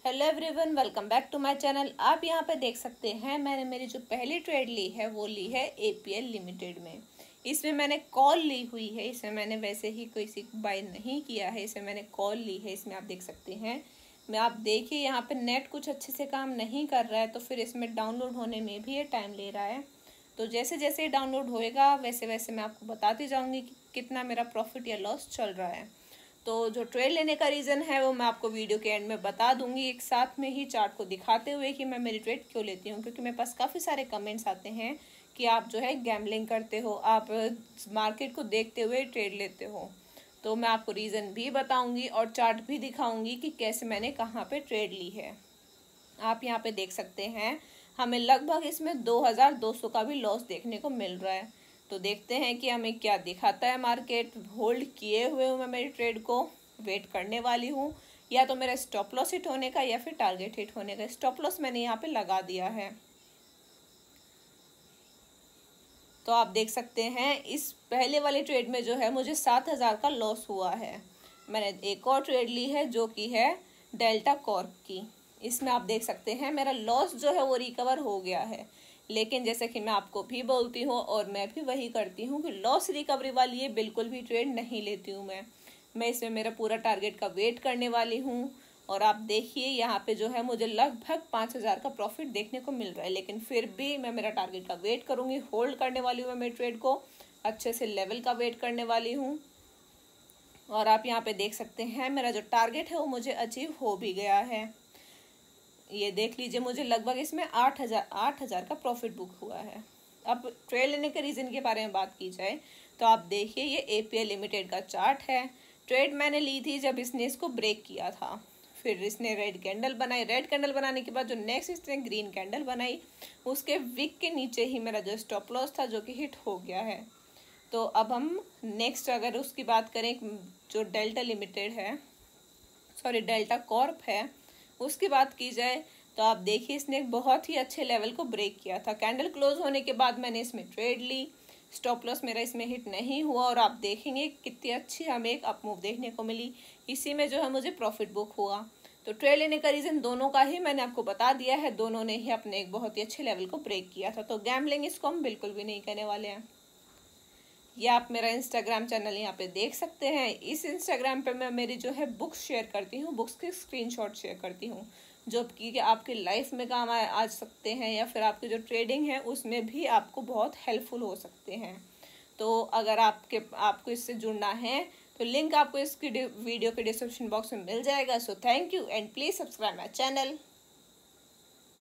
Hello everyone, welcome back to my channel. आप यहां पे देख सकते हैं मैंने मेरी जो पहली ट्रेड ली है वो ली है एपीएल लिमिटेड में। इसमें मैंने कॉल ली हुई है। इसमें मैंने वैसे ही कोई सी बाय नहीं किया है, इसमें मैंने कॉल ली है। इसमें आप देख सकते हैं मैं आप देखिए यहाँ पे नेट कुछ अच्छे से काम नहीं कर रहा है, तो फिर इसमें डाउनलोड होने में भी ये टाइम ले रहा है। तो जैसे जैसे डाउनलोड होएगा वैसे वैसे मैं आपको बताती जाऊँगी कि कितना मेरा प्रॉफिट या लॉस चल रहा है। तो जो ट्रेड लेने का रीज़न है वो मैं आपको वीडियो के एंड में बता दूंगी, एक साथ में ही चार्ट को दिखाते हुए कि मैं मेरी ट्रेड क्यों लेती हूँ। क्योंकि मेरे पास काफ़ी सारे कमेंट्स आते हैं कि आप जो है गैम्बलिंग करते हो, आप मार्केट को देखते हुए ट्रेड लेते हो। तो मैं आपको रीज़न भी बताऊंगी और चार्ट भी दिखाऊंगी कि कैसे मैंने कहाँ पे ट्रेड ली है। आप यहाँ पे देख सकते हैं हमें लगभग इसमें 2200 का भी लॉस देखने को मिल रहा है। तो देखते हैं कि हमें क्या दिखाता है मार्केट। होल्ड किए हुए हूँ मैं मेरी ट्रेड को, वेट करने वाली हूँ या तो मेरा स्टॉप लॉस हिट होने का या फिर टारगेट हिट होने का। स्टॉप लॉस मैंने यहाँ पे लगा दिया है। तो आप देख सकते हैं इस पहले वाली ट्रेड में जो है मुझे 7000 का लॉस हुआ है। मैंने एक और ट्रेड ली है जो कि है डेल्टा कॉर्प की। इसमें आप देख सकते हैं मेरा लॉस जो है वो रिकवर हो गया है। लेकिन जैसे कि मैं आपको भी बोलती हूँ और मैं भी वही करती हूँ कि लॉस रिकवरी वाली ये बिल्कुल भी ट्रेड नहीं लेती हूँ मैं इसमें मेरा पूरा टारगेट का वेट करने वाली हूँ। और आप देखिए यहाँ पे जो है मुझे लगभग 5000 का प्रॉफिट देखने को मिल रहा है। लेकिन फिर भी मैं मेरा टारगेट का वेट करूँगी, होल्ड करने वाली हूँ मैं मेरी ट्रेड को, अच्छे से लेवल का वेट करने वाली हूँ। और आप यहाँ पे देख सकते हैं मेरा जो टारगेट है वो मुझे अचीव हो भी गया है। ये देख लीजिए मुझे लगभग इसमें 8000 का प्रॉफिट बुक हुआ है। अब ट्रेड लेने के रीज़न के बारे में बात की जाए तो आप देखिए ये एपीएल लिमिटेड का चार्ट है। ट्रेड मैंने ली थी जब इसने इसको ब्रेक किया था, फिर इसने रेड कैंडल बनाई। रेड कैंडल बनाने के बाद जो नेक्स्ट इसने ग्रीन कैंडल बनाई, उसके विक के नीचे ही मेरा जो स्टॉप लॉस था जो कि हिट हो गया है। तो अब हम नेक्स्ट अगर उसकी बात करें जो डेल्टा लिमिटेड है, सॉरी डेल्टा कॉर्प है, उसकी बात की जाए तो आप देखिए इसने एक बहुत ही अच्छे लेवल को ब्रेक किया था। कैंडल क्लोज होने के बाद मैंने इसमें ट्रेड ली। स्टॉप लॉस मेरा इसमें हिट नहीं हुआ और आप देखेंगे कितनी अच्छी हमें एक अप मूव देखने को मिली। इसी में जो है मुझे प्रॉफिट बुक हुआ। तो ट्रेड लेने का रीज़न दोनों का ही मैंने आपको बता दिया है। दोनों ने ही अपने एक बहुत ही अच्छे लेवल को ब्रेक किया था। तो गैम्बलिंग इसको हम बिल्कुल भी नहीं करने वाले हैं। ये आप मेरा इंस्टाग्राम चैनल यहाँ पे देख सकते हैं। इस इंस्टाग्राम पे मैं मेरी जो है बुक्स शेयर करती हूँ, बुक्स के स्क्रीनशॉट शेयर करती हूँ जो कि आपकी लाइफ में काम आ सकते हैं या फिर आपकी जो ट्रेडिंग है उसमें भी आपको बहुत हेल्पफुल हो सकते हैं। तो अगर आपको इससे जुड़ना है तो लिंक आपको इसकी वीडियो के डिस्क्रिप्शन बॉक्स में मिल जाएगा। So thank you and please subscribe my channel.